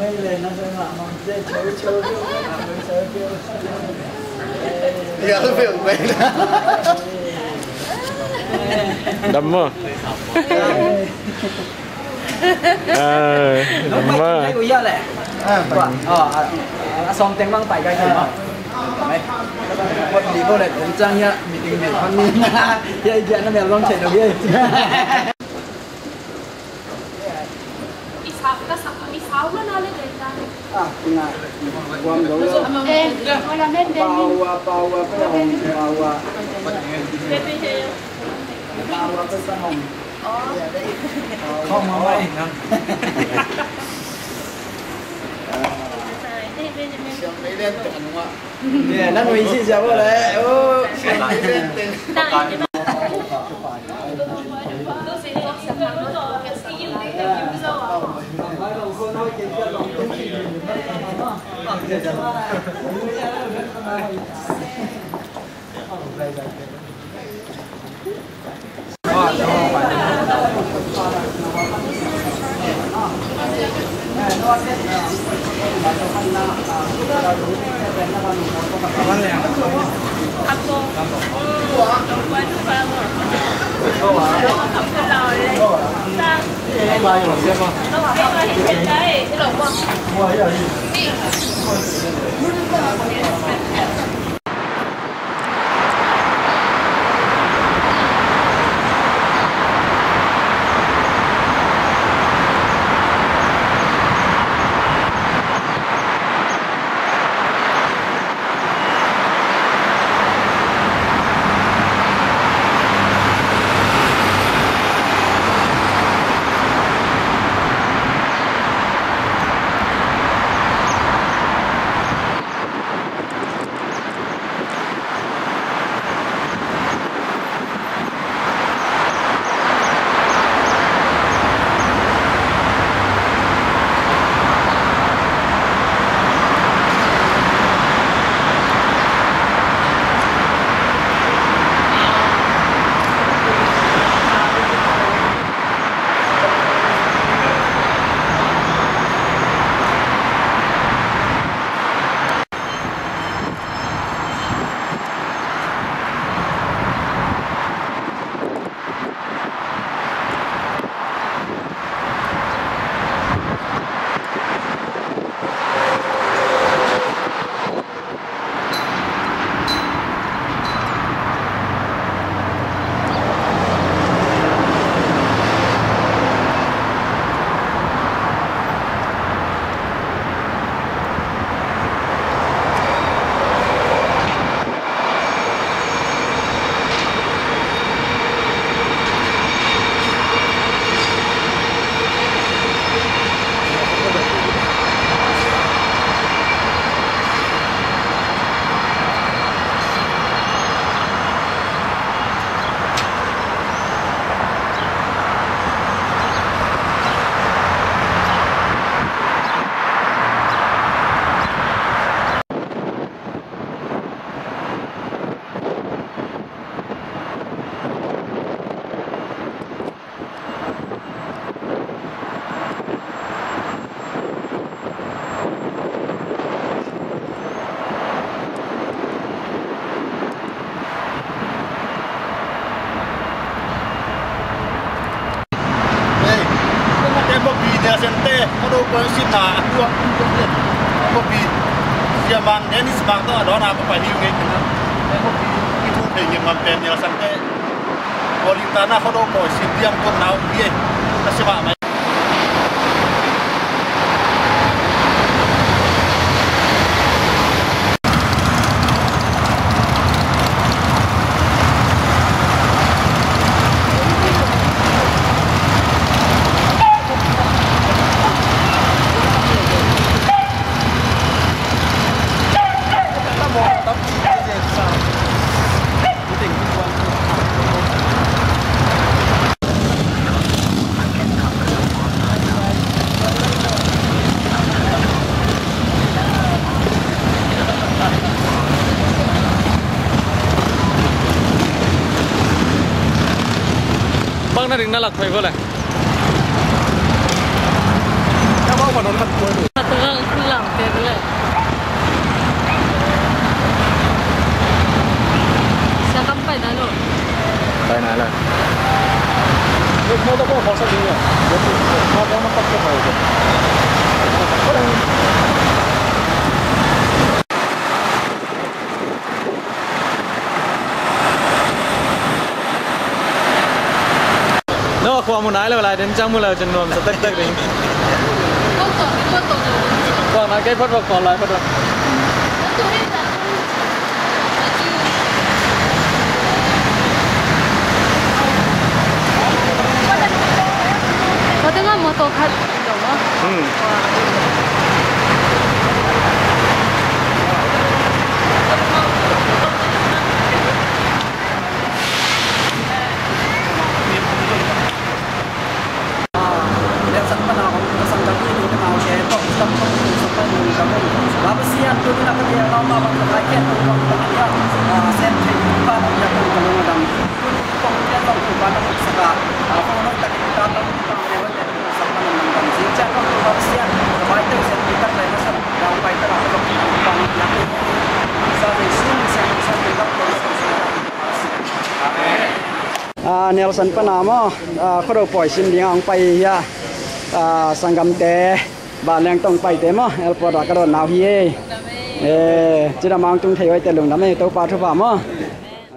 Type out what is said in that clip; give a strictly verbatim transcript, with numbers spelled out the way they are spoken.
lên nó sẽ làm mong chơi chơi chơi chơi chơi giờ nó phiền vậy đó đâm mơ đâm mơ cái của giờ lẹ ờ xong tiếng băng tại cái gì mà một đi vô lại cũng trang nhá bị tình này con nhìn vậy vậy nó mèo long chạy được đi cái sọc cái sáu nó nó lên đây ta à là quăng đồ đó ê coi làm lên đây bao bao cái hồng bao bên bên đây bao cái sân hồng không mà mày mấy đen chuẩn không ạ nè nó nuôi gì sao vậy đấy ô mấy đen tiền Aku, buat apa lo? Không có lời đây. Sao? cái bài của xem không Cái bài hiện đây, cái lồng không? mua cái gì Sente, kalau polisi na dua kopi, zaman ini sebab tu ada orang apa hiu ni kena, kopi itu dengan mampen yang sente, orang tanah kalau polisi dia pun tahu dia, sebab bang na ring nalak phải vô lại. Kamu mau nonton kue? qua một nái là lại đến trong một là chân nuông sẽ tách tách đi Không tổ thì không tổ được. còn là cái phát vật còn lại phát vật Tôi biết là có tiếng là một tổ khách đúng không? ừ Nelson Panamo kasang kami ni kamau ke tok stop tok sampai ni kamu. Bapa sian tu nak kerja lama bang rakyat tu bang kerja. Sen pa ya tu kalau madam. Kong dia tok tu bang saka. Apa nak tak kita tahu kita level tu sampai nang bang. Sejak tu bapa sian baik tu sen kita lain masa bang baik tu aku bang nak. Sampai sini sen sen kita Ah Nelson Panamo ah kalau poi sim liang pai ya ah sanggam te ba leng tong pai te mo el po da ka ron naw hi e eh chỉ là mang tung thei wai te lung da me to pa thu ba mo